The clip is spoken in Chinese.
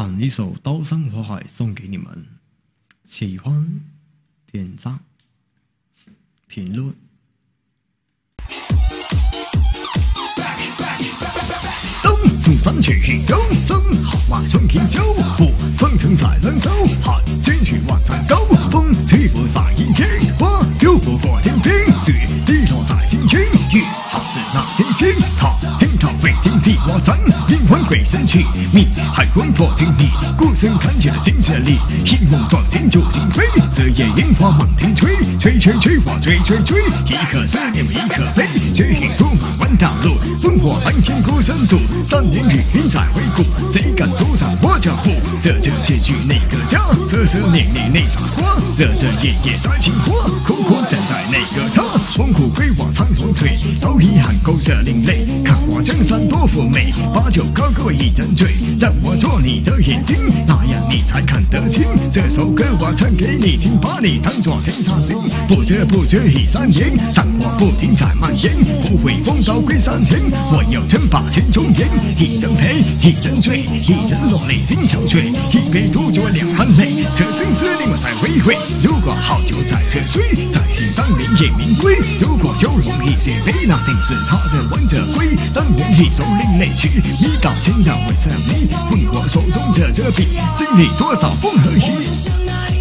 唱一首《刀山火海》送给你们，喜欢点赞、评论。东风翻起周身，豪迈冲天霄，我风腾在燃烧，海继续往上高，风吹不散一片花，又不过天边，雪滴落在心间，雨好似那天星，他天朝飞天地我战，阴魂鬼神去，命海魂魄天地，孤身看起了新势力，一梦撞天就心飞，这夜樱花满天吹，吹吹吹我吹吹吹，一颗是你们一颗飞，血雨布满万道路，烽火蓝天孤身渡，3年雨云在回顾，谁敢阻挡我脚步？这结局哪个家？瑟瑟年年内撒花，热热夜夜摘情花，苦苦等待那个他。风骨归我苍龙腿，刀遗憾勾着另类，看我江山多妩媚，把酒高歌一人醉，让我做你的眼睛，那样你才看得清。这首歌我唱给你听，把你当作天上星，不知不觉已3年，战火不停在蔓延，不会风刀归山田，我要称霸千中原，一人陪，一人醉，一人落泪心憔悴，一杯独酌两行泪，这生死令我再回味。如果好酒在车水，在心上明夜明归，如果酒容易血杯，那定是他在玩着归。当年一首另类曲，一道千丈为上你，问我手中这笔，经历多少风和雨。